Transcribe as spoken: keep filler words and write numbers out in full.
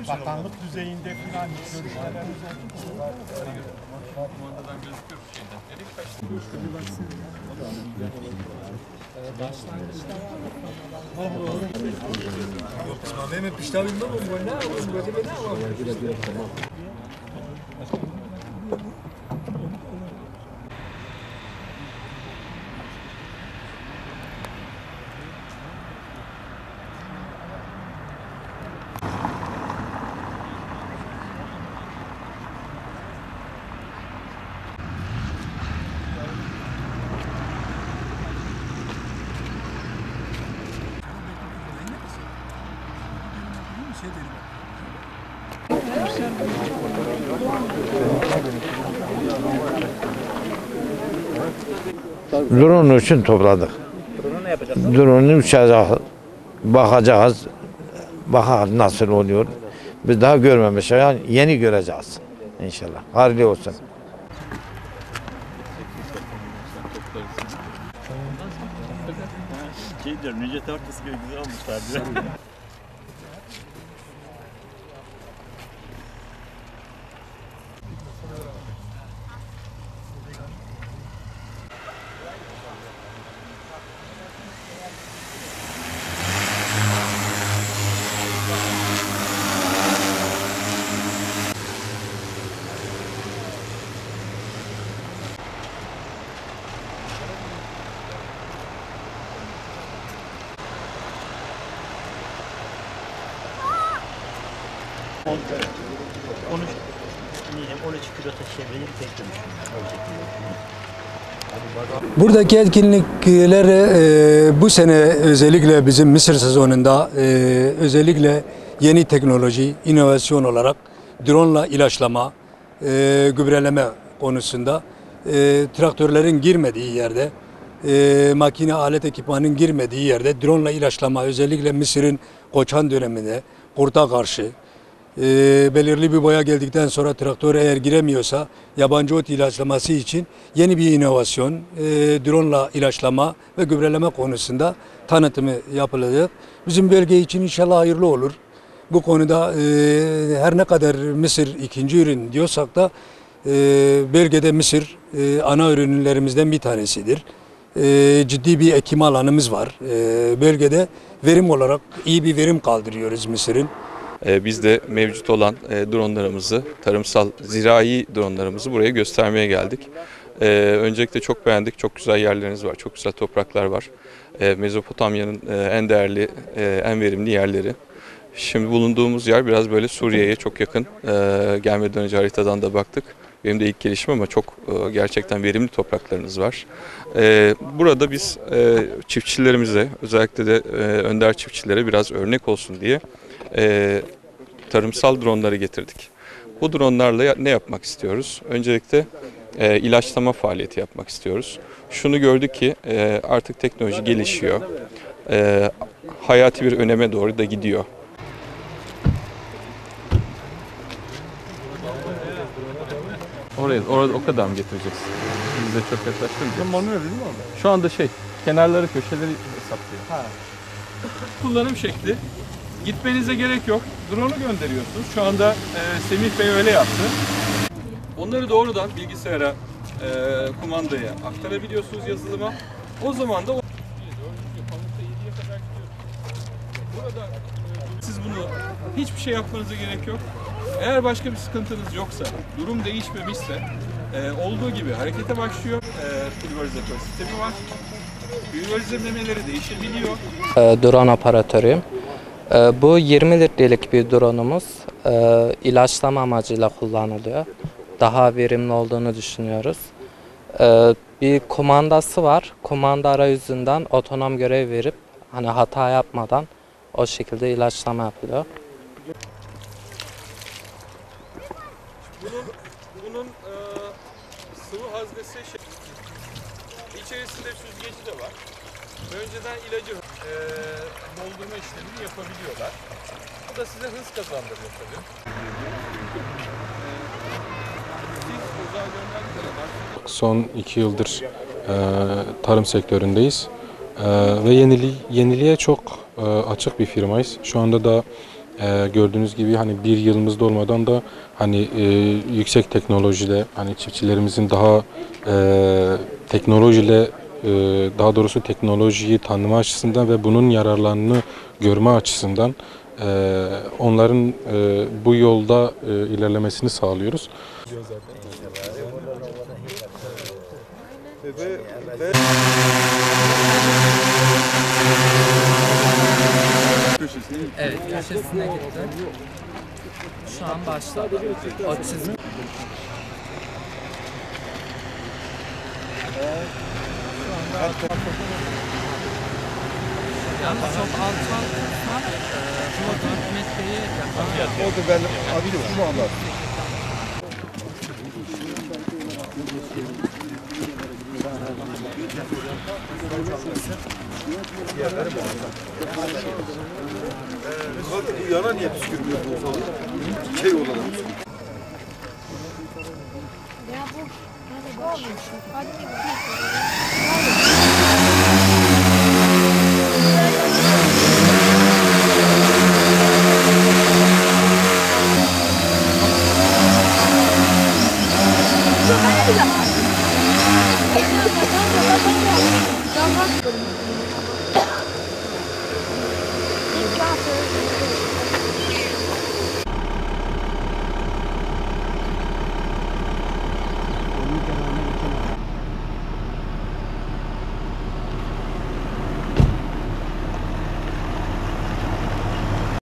bakanlık düzeyinde falan görüşmelerimiz oldu. Kumandadan gözüküyor bu şeyden. Erik kaçtı. Başlangıçta var. Yok, benim piştabilmem o bu ne? O böyle ne var? Drone için topladık. Drone'u ne yapacaksınız? Drone'u uçacağız, bakacağız, bakalım nasıl oluyor. Biz daha görmemiş, yani yeni göreceğiz inşallah. Hayırlı olsun. Şey diyorum, Necdet Ortas gibi güzel olmuşlar diyor. on üç on üç kilo taşıyabilecek tek dönüş. Buradaki etkinlikler e, bu sene özellikle bizim Mısır sezonunda e, özellikle yeni teknoloji, inovasyon olarak drone ile ilaçlama, e, gübreleme konusunda e, traktörlerin girmediği yerde, e, makine alet ekipmanın girmediği yerde drone ile ilaçlama özellikle Mısır'ın koçan döneminde kurta karşı e, belirli bir boya geldikten sonra traktör eğer giremiyorsa yabancı ot ilaçlaması için yeni bir inovasyon e, drone ile ilaçlama ve gübreleme konusunda tanıtımı yapılacak. Bizim bölge için inşallah hayırlı olur. Bu konuda e, her ne kadar Mısır ikinci ürün diyorsak da e, bölgede Mısır e, ana ürünlerimizden bir tanesidir. E, ciddi bir ekim alanımız var. E, bölgede verim olarak iyi bir verim kaldırıyoruz Mısır'ın. Biz de mevcut olan dronlarımızı, tarımsal, zirai dronlarımızı buraya göstermeye geldik. Öncelikle çok beğendik, çok güzel yerleriniz var, çok güzel topraklar var. Mezopotamya'nın en değerli, en verimli yerleri. Şimdi bulunduğumuz yer biraz böyle Suriye'ye çok yakın. Gelmeden önce haritadan da baktık. Benim de ilk gelişim ama çok gerçekten verimli topraklarınız var. Burada biz çiftçilerimize, özellikle de önder çiftçilere biraz örnek olsun diye tarımsal dronları getirdik. Bu dronlarla ne yapmak istiyoruz? Öncelikle ilaçlama faaliyeti yapmak istiyoruz. Şunu gördük ki artık teknoloji gelişiyor. Hayati bir öneme doğru da gidiyor. Oraya, orada o kadar mı getireceksin? Biz de çok yaklaştırmayacağız. Manuel değil mi orada? Şu anda şey, kenarları, köşeleri hesaplıyor. Ha. Kullanım şekli. Gitmenize gerek yok. Drone'u gönderiyorsunuz. Şu anda e, Semih Bey öyle yaptı. Onları doğrudan bilgisayara, e, kumandaya aktarabiliyorsunuz yazılıma. O zaman da o... Burada siz bunu hiçbir şey yapmanıza gerek yok. Eğer başka bir sıkıntınız yoksa, durum değişmemişse e, olduğu gibi harekete başlıyor. E, pulverizatör sistemi var. Pulverizlemeleri değişebiliyor. E, drone operatörüyüm. E, bu yirmi litrelik bir drone'umuz e, ilaçlama amacıyla kullanılıyor. Daha verimli olduğunu düşünüyoruz. E, bir kumandası var. Kumanda arayüzünden otonom görev verip hani hata yapmadan o şekilde ilaçlama yapılıyor. Bunun, bunun e, sıvı haznesi şey, içerisinde süzgeci de var. Önceden ilacı e, doldurma işlemini yapabiliyorlar. Bu da size hız kazandırıyor tabii. Siz uzağa gönderdiler. Son iki yıldır e, tarım sektöründeyiz e, ve yenili, yeniliğe çok e, açık bir firmayız. Şu anda da E, gördüğünüz gibi hani bir yılımızda olmadan da hani e, yüksek teknolojide hani çiftçilerimizin daha e, teknolojiyle e, daha doğrusu teknolojiyi tanıma açısından ve bunun yararlarını görme açısından e, onların e, bu yolda e, ilerlemesini sağlıyoruz. Evet, köşesine gittim. Şu an başladı. O çizim. Yalnız çok alçak kısma şu dört metreyi yakalıyor. O da ben abi de şunu anlat. Bu yana niye püskürmüyor bu falan? Şey olarak. Ya bu hani olmuş. Hadi bir